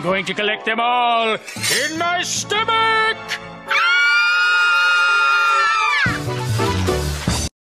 going to collect them all in my stomach!